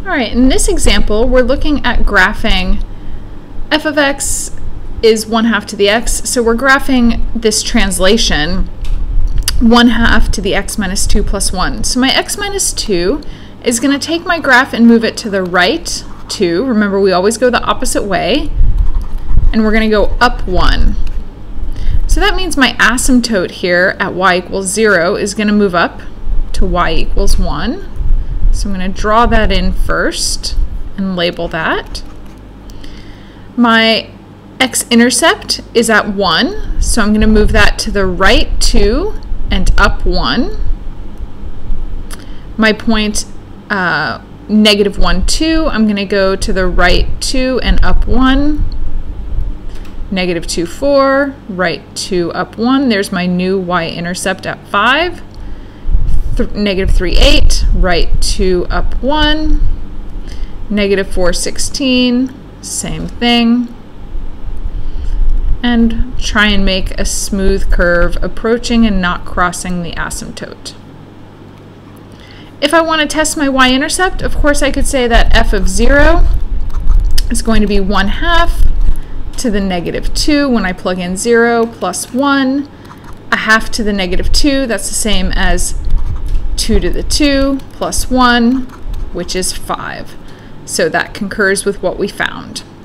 All right, in this example, we're looking at graphing f of x is 1/2 to the x, so we're graphing this translation 1/2 to the x minus 2 plus 1. So my x minus 2 is going to take my graph and move it to the right 2. Remember, we always go the opposite way, and we're going to go up 1. So that means my asymptote here at y equals 0 is going to move up to y equals 1. So I'm going to draw that in first and label that. My x-intercept is at 1, so I'm going to move that to the right 2 and up 1. My point negative 1, 2, I'm going to go to the right 2 and up 1. Negative 2, 4, right 2, up 1. There's my new y-intercept at 5. Negative 3, 8, right 2, up 1. Negative 4, 16, same thing. And try and make a smooth curve approaching and not crossing the asymptote. If I want to test my y-intercept, of course I could say that f of 0 is going to be 1/2 to the negative 2 when I plug in 0 plus 1, 1/2 to the negative 2, that's the same as 2 to the 2 plus 1, which is 5. So that concurs with what we found.